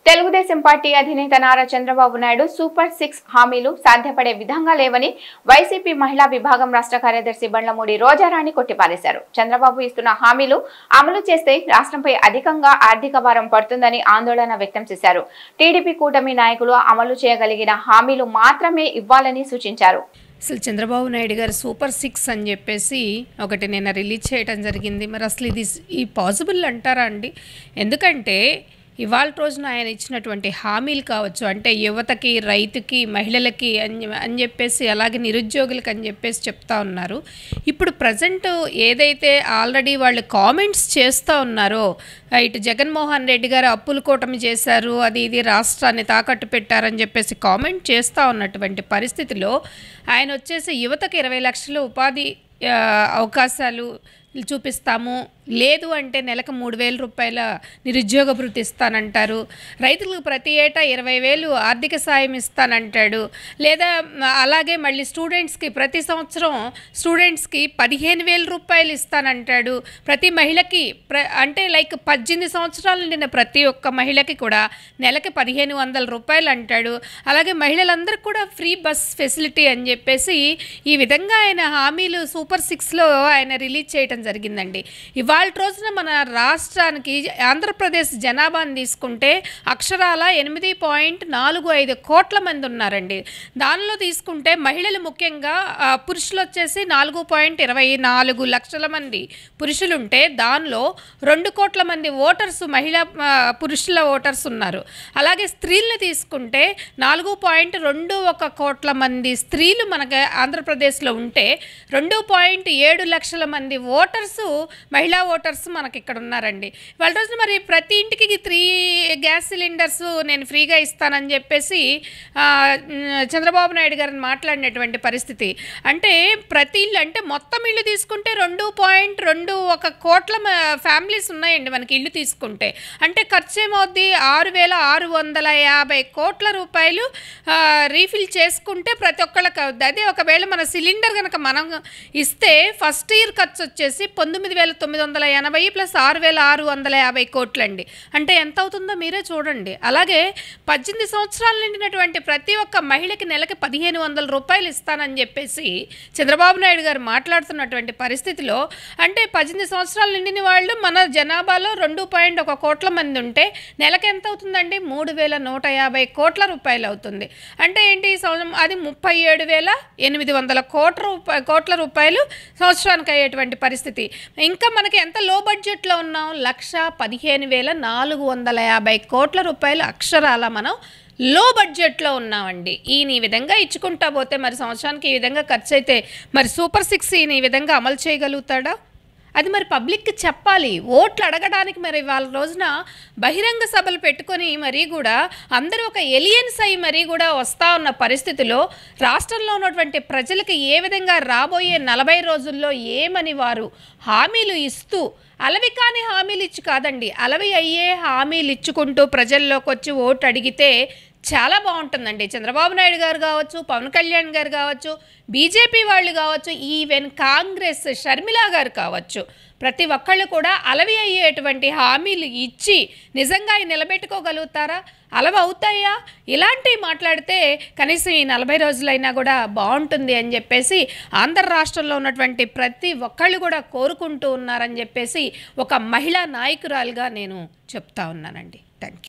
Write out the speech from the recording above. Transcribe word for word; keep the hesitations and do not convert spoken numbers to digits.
Telugu Desam party అధినేత Nara Chandrababu Naidu super six హామీలు సాధ్యపడే విధంగా లేవని వైసీపీ మహిళా విభాగం రాష్ట్ర కార్యదర్శి బండ్లమూడి రోజారాణి కొట్టిపారేశారు. చంద్రబాబు ఇస్తున్న హామీలు అమలు చేస్తే రాష్ట్రంపై అధికంగా ఆర్థిక భారం పడుతుందని ఆందోళన వ్యక్తం చేశారు. టీడీపీ కూటమి నాయకులు అమలు చేయగలిగిన హామీలు మాత్రమే ఇవ్వాలని సూచించారు. అసలు చంద్రబాబు నాయుడు గారు సూపర్ సిక్స్ అని చెప్పేసి ఒకటి నిన్న రిలీజ్ చేయడం జరిగింది. మరి అసలు ఇది ఈ పాసిబుల్ అంటారా అండి? ఎందుకంటే ఇవాళ రోజున ఆయన ఇచ్చినటువంటి హామీలు కావచ్చు, అంటే యువతకి, రైతుకి, మహిళలకి అని అని చెప్పేసి అలాగే నిరుద్యోగులకి అని చెప్పేసి చెప్తా ఉన్నారు. ఇప్పుడు ప్రజెంట్ ఏదైతే ఆల్రెడీ వాళ్ళు కామెంట్స్ చేస్తూ ఉన్నారో, ఇటు జగన్మోహన్ రెడ్డి గారు అప్పుల కూటమి చేశారు, అది ఇది రాష్ట్రాన్ని తాకట్టు పెట్టారని చెప్పేసి కామెంట్ చేస్తూ ఉన్నటువంటి పరిస్థితిలో ఆయన వచ్చేసి యువతకి ఇరవై లక్షల ఉపాధి అవకాశాలు చూపిస్తాము, లేదు అంటే నెలకు మూడు వేల రూపాయల నిరుద్యోగ భృతి ఇస్తానంటారు, రైతులకు ప్రతి ఏటా ఇరవై వేలు ఆర్థిక సాయం ఇస్తానంటాడు, లేదా అలాగే మళ్ళీ స్టూడెంట్స్కి ప్రతి సంవత్సరం స్టూడెంట్స్కి పదిహేను వేల రూపాయలు ఇస్తానంటాడు, ప్రతి మహిళకి ప్ర అంటే లైక్ పద్దెనిమిది సంవత్సరాలు నిండిన ప్రతి ఒక్క మహిళకి కూడా నెలకి పదిహేను వందల రూపాయలు అంటాడు. అలాగే మహిళలందరికీ కూడా ఫ్రీ బస్ ఫెసిలిటీ అని చెప్పేసి ఈ విధంగా ఆయన హామీలు సూపర్ సిక్స్లో ఆయన రిలీజ్ చేయడం జరిగిందండి. ఇవాళ రోజున మన రాష్ట్రానికి ఆంధ్రప్రదేశ్ జనాభాని తీసుకుంటే అక్షరాల ఎనిమిది పాయింట్ నాలుగు ఐదు కోట్ల మంది ఉన్నారండి. దానిలో తీసుకుంటే మహిళలు ముఖ్యంగా పురుషులు వచ్చేసి నాలుగు పాయింట్ ఇరవై నాలుగు లక్షల మంది పురుషులుంటే దానిలో రెండు కోట్ల మంది ఓటర్స్ మహిళా పురుషుల ఓటర్స్ ఉన్నారు. అలాగే స్త్రీలను తీసుకుంటే నాలుగు పాయింట్ రెండు ఒక కోట్ల మంది స్త్రీలు మనకి ఆంధ్రప్రదేశ్లో ఉంటే రెండు పాయింట్ ఏడు లక్షల మంది ఓటర్స్ మహిళా ఓటర్స్ మనకి ఇక్కడ ఉన్నారండి. వాళ్ళ రోజున మరి ప్రతి ఇంటికి త్రీ గ్యాస్ సిలిండర్స్ నేను ఫ్రీగా ఇస్తానని చెప్పేసి చంద్రబాబు నాయుడు గారిని మాట్లాడినటువంటి పరిస్థితి. అంటే ప్రతి ఇల్లు అంటే మొత్తం ఇల్లు తీసుకుంటే రెండు పాయింట్ రెండు ఒక కోట్ల ఫ్యామిలీస్ ఉన్నాయండి మనకి ఇల్లు తీసుకుంటే. అంటే ఖర్చు ఏమవుద్ది? ఆరు వేల ఆరు వందల యాభై కోట్ల రూపాయలు రీఫిల్ చేసుకుంటే ప్రతి ఒక్కళ్ళకి అవుద్ది. అదే ఒకవేళ మన సిలిండర్ కనుక మనం ఇస్తే ఫస్ట్ ఇయర్ ఖర్చు వచ్చేసి పంతొమ్మిది వేల తొమ్మిది వందల ఎనభై ప్లస్ ఆరు వేల ఆరు వందల యాభై కోట్లండి. అంటే ఎంత అవుతుందో మీరే చూడండి. అలాగే పద్దెనిమిది సంవత్సరాలు నిండినటువంటి ప్రతి ఒక్క మహిళకి నెలకి పదిహేను వందల రూపాయలు ఇస్తానని చెప్పేసి చంద్రబాబు నాయుడు గారు మాట్లాడుతున్నటువంటి పరిస్థితిలో, అంటే పద్దెనిమిది సంవత్సరాలు నిండిన వాళ్ళు మన జనాభాలో రెండు పాయింట్ ఒక కోట్ల మంది ఉంటే నెలకి ఎంత అవుతుందండి? మూడు వేల నూట యాభై కోట్ల రూపాయలు అవుతుంది. అంటే ఏంటి? అది ముప్పై ఏడు వేల ఎనిమిది వందల కోట్ల రూపాయ కోట్ల రూపాయలు సంవత్సరానికి అయ్యేటువంటి పరిస్థితి. ఇంకా మనకి ఎంత లో బడ్జెట్లో ఉన్నాం? లక్ష పదిహేను వేల నాలుగు వందల యాభై కోట్ల రూపాయలు అక్షరాల మనం లో బడ్జెట్లో ఉన్నామండి. ఈయన ఈ విధంగా ఇచ్చుకుంటా పోతే మరి సంవత్సరానికి ఈ విధంగా ఖర్చు అయితే మరి సూపర్ సిక్స్ ఈయన ఈ విధంగా అమలు చేయగలుగుతాడా? అది మరి పబ్లిక్కి చెప్పాలి. ఓట్లు అడగడానికి మరి వాళ్ళ రోజున బహిరంగ సభలు పెట్టుకొని మరీ కూడా అందరూ ఒక ఎలియన్స్ అయ్యి మరీ కూడా వస్తూ ఉన్న పరిస్థితిలో రాష్ట్రంలో ఉన్నటువంటి ప్రజలకు ఏ విధంగా రాబోయే నలభై రోజుల్లో ఏమని వారు హామీలు ఇస్తూ, అలవి కాని హామీలు ఇచ్చి కాదండి, అలవి అయ్యే హామీలు ఇచ్చుకుంటూ ప్రజల్లోకి వచ్చి ఓటు అడిగితే చాలా బాగుంటుందండి. చంద్రబాబు నాయుడు గారు కావచ్చు, పవన్ కళ్యాణ్ గారు కావచ్చు, బీజేపీ వాళ్ళు కావచ్చు, ఈవెన్ కాంగ్రెస్ షర్మిల గారు కావచ్చు, ప్రతి ఒక్కళ్ళు కూడా అలవి అయ్యేటువంటి హామీలు ఇచ్చి నిజంగా నిలబెట్టుకోగలుగుతారా? అలవి అవుతాయా? ఇలాంటివి మాట్లాడితే కనీసం ఈ నలభై రోజులైనా కూడా బాగుంటుంది అని చెప్పేసి ఆంధ్ర రాష్ట్రంలో ఉన్నటువంటి ప్రతి ఒక్కళ్ళు కూడా కోరుకుంటూ ఉన్నారని చెప్పేసి ఒక మహిళా నాయకురాలుగా నేను చెప్తా ఉన్నానండి. Thank you.